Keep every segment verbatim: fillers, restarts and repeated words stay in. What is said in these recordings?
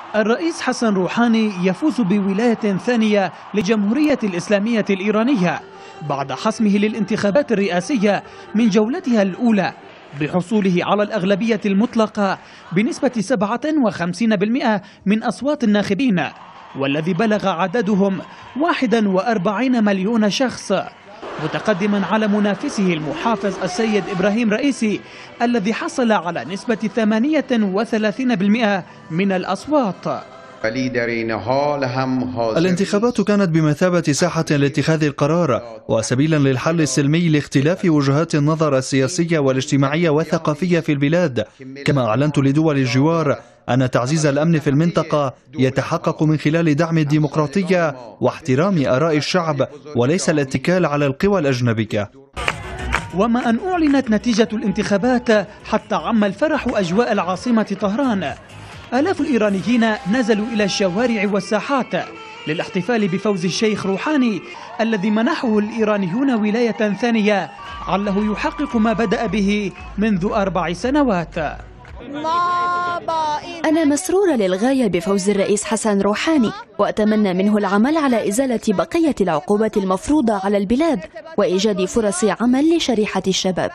الرئيس حسن روحاني يفوز بولاية ثانية لجمهورية الإسلامية الإيرانية بعد حسمه للانتخابات الرئاسية من جولتها الأولى بحصوله على الأغلبية المطلقة بنسبة سبعة وخمسين بالمئة من أصوات الناخبين، والذي بلغ عددهم واحد وأربعين مليون شخص، متقدما على منافسه المحافظ السيد إبراهيم رئيسي الذي حصل على نسبة ثمانية وثلاثين بالمئة من الأصوات. الانتخابات كانت بمثابة ساحة لاتخاذ القرار وسبيلا للحل السلمي لاختلاف وجهات النظر السياسية والاجتماعية والثقافية في البلاد. كما أعلنت لدول الجوار أن تعزيز الأمن في المنطقة يتحقق من خلال دعم الديمقراطية واحترام آراء الشعب وليس الاتكال على القوى الأجنبية. وما أن أعلنت نتيجة الانتخابات حتى عم الفرح أجواء العاصمة طهران، آلاف الإيرانيين نزلوا إلى الشوارع والساحات للاحتفال بفوز الشيخ روحاني الذي منحه الإيرانيون ولاية ثانية عله يحقق ما بدأ به منذ أربع سنوات. أنا مسرورة للغاية بفوز الرئيس حسن روحاني، وأتمنى منه العمل على إزالة بقية العقوبات المفروضة على البلاد وإيجاد فرص عمل لشريحة الشباب.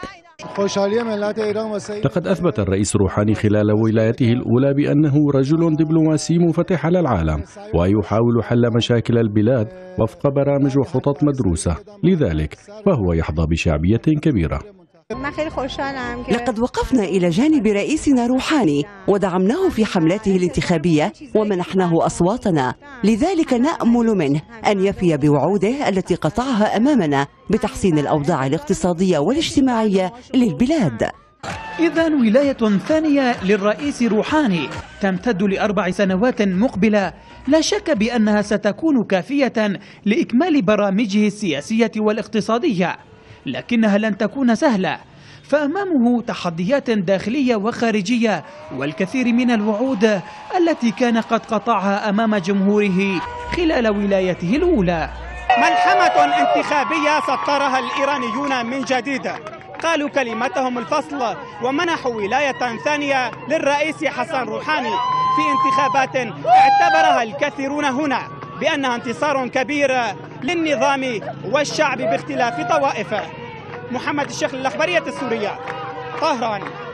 لقد أثبت الرئيس روحاني خلال ولايته الأولى بأنه رجل دبلوماسي منفتح على العالم ويحاول حل مشاكل البلاد وفق برامج وخطط مدروسة، لذلك فهو يحظى بشعبية كبيرة. لقد وقفنا إلى جانب رئيسنا روحاني ودعمناه في حملاته الانتخابية ومنحناه أصواتنا، لذلك نأمل منه أن يفي بوعوده التي قطعها أمامنا بتحسين الأوضاع الاقتصادية والاجتماعية للبلاد. إذن ولاية ثانية للرئيس روحاني تمتد لأربع سنوات مقبلة، لا شك بأنها ستكون كافية لإكمال برامجه السياسية والاقتصادية، لكنها لن تكون سهلة، فأمامه تحديات داخلية وخارجية والكثير من الوعود التي كان قد قطعها أمام جمهوره خلال ولايته الأولى. ملحمة انتخابية سطرها الإيرانيون من جديد، قالوا كلمتهم الفصل ومنحوا ولاية ثانية للرئيس حسن روحاني في انتخابات اعتبرها الكثيرون هنا بأنها انتصار كبير للنظام والشعب باختلاف طوائفه. محمد الشيخ، الأخبارية السورية، طهران.